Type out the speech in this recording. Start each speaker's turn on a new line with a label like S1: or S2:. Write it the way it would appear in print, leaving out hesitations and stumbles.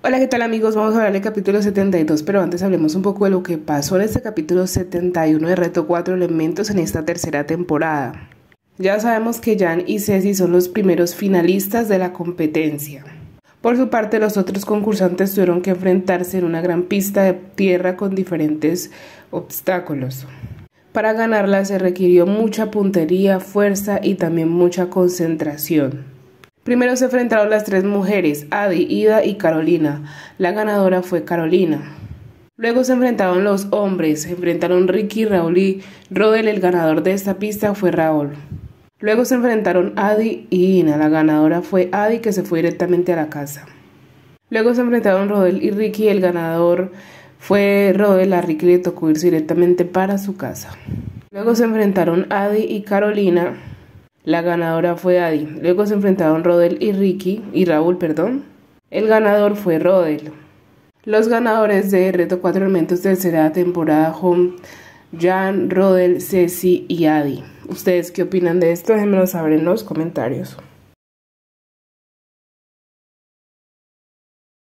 S1: Hola, ¿qué tal amigos? Vamos a hablar del capítulo 72, pero antes hablemos un poco de lo que pasó en este capítulo 71 de Reto 4 Elementos en esta tercera temporada. Ya sabemos que Jan y Ceci son los primeros finalistas de la competencia. Por su parte, los otros concursantes tuvieron que enfrentarse en una gran pista de tierra con diferentes obstáculos. Para ganarla se requirió mucha puntería, fuerza y también mucha concentración. Primero se enfrentaron las tres mujeres, Adi, Ida y Carolina. La ganadora fue Carolina. Luego se enfrentaron los hombres, se enfrentaron Ricky, Raúl y Rodel. El ganador de esta pista fue Raúl. Luego se enfrentaron Adi y Ina. La ganadora fue Adi, que se fue directamente a la casa. Luego se enfrentaron Rodel y Ricky. El ganador fue Rodel. A Ricky le tocó irse directamente para su casa. Luego se enfrentaron Adi y Carolina. La ganadora fue Adi. Luego se enfrentaron Rodel y Raúl. El ganador fue Rodel. Los ganadores de Reto 4 Elementos tercera temporada son Jan, Rodel, Ceci y Adi. ¿Ustedes qué opinan de esto? Déjenmelo saber en los comentarios.